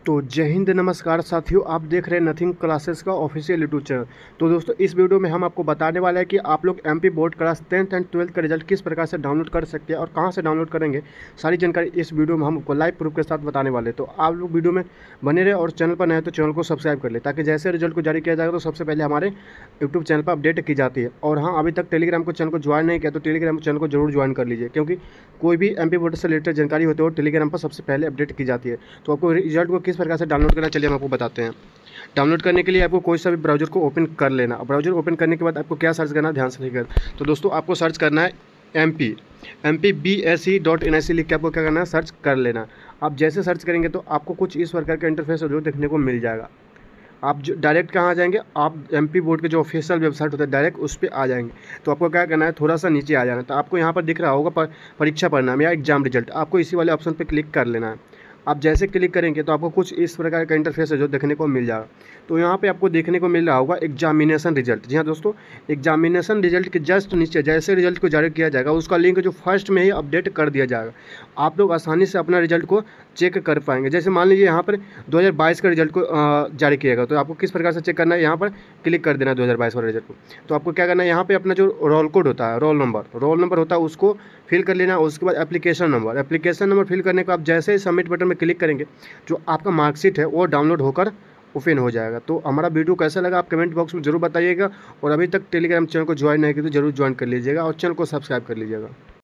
तो जय हिंद, नमस्कार साथियों, आप देख रहे हैं नथिंग क्लासेस का ऑफिशियल यूट्यूब चैनल। तो दोस्तों, इस वीडियो में हम आपको बताने वाले हैं कि आप लोग MP board class 10th and 12th का रिजल्ट किस प्रकार से डाउनलोड कर सकते हैं और कहां से डाउनलोड करेंगे। सारी जानकारी इस वीडियो में हम आपको लाइव प्रूफ के साथ बताने वाले हैं। तो आप लोग वीडियो में बने रहे और चैनल पर नए तो चैनल को सब्सक्राइब कर ले, ताकि जैसे रिजल्ट को जारी किया जाएगा तो सबसे पहले हमारे यूट्यूब चैनल पर अपडेट की जाती है। और हाँ, अभी तक टेलीग्राम को चैनल को ज्वाइन नहीं किया तो टेलीग्राम चैनल को जरूर ज्वाइन कर लीजिए, क्योंकि कोई भी एमपी बोर्ड से रिलेटेड जानकारी होती है वो टेलीग्राम पर सबसे पहले अपडेट की जाती है। तो आपको रिजल्ट को किस प्रकार से डाउनलोड करना, चलिए हम आपको बताते हैं। डाउनलोड करने के लिए आपको कोई सा भी ब्राउजर को ओपन कर लेना। ब्राउजर ओपन करने के बाद आपको क्या सर्च करना है, ध्यान से देखिएगा। तो दोस्तों, आपको सर्च करना है MPBSE.NIC लिख के आपको क्या करना है, सर्च कर लेना। आप जैसे सर्च करेंगे तो आपको कुछ इस प्रकार का इंटरफेस जो देखने को मिल जाएगा। आप जो डायरेक्ट कहाँ आ जाएंगे, आप एमपी बोर्ड के जो ऑफिशियल वेबसाइट होता है डायरेक्ट उस पर आ जाएंगे। तो आपको क्या करना है, थोड़ा सा नीचे आ जाना है। तो आपको यहाँ पर दिख रहा होगा परीक्षा परिणाम या एग्जाम रिजल्ट, आपको इसी वाले ऑप्शन पर क्लिक कर लेना है। आप जैसे क्लिक करेंगे तो आपको कुछ इस प्रकार का इंटरफेस है जो देखने को मिल जाएगा। तो यहाँ पे आपको देखने को मिल रहा होगा एग्जामिनेशन रिजल्ट। जी हाँ दोस्तों, एग्जामिनेशन रिजल्ट के जस्ट नीचे जैसे रिजल्ट को जारी किया जाएगा उसका लिंक जो फर्स्ट में ही अपडेट कर दिया जाएगा। आप लोग आसानी से अपना रिजल्ट को चेक कर पाएंगे। जैसे मान लीजिए यहाँ पर 2022 का रिजल्ट को जारी किएगा, तो आपको किस प्रकार से चेक करना है, यहाँ पर क्लिक कर देना है 2022 वाले रिजल्ट को। तो आपको क्या करना है, यहाँ पे अपना जो रोल कोड होता है, रोल नंबर होता है, उसको फिल कर लेना। उसके बाद एप्लीकेशन नंबर फिल करने को आप जैसे ही सबमिट बटन में क्लिक करेंगे जो आपका मार्कशीट है वो डाउनलोड होकर ओपन हो जाएगा। तो हमारा वीडियो कैसा लगा आप कमेंट बॉक्स में जरूर बताइएगा। और अभी तक टेलीग्राम चैनल को ज्वाइन नहीं किया तो जरूर ज्वाइन कर लीजिएगा और चैनल को सब्सक्राइब कर लीजिएगा।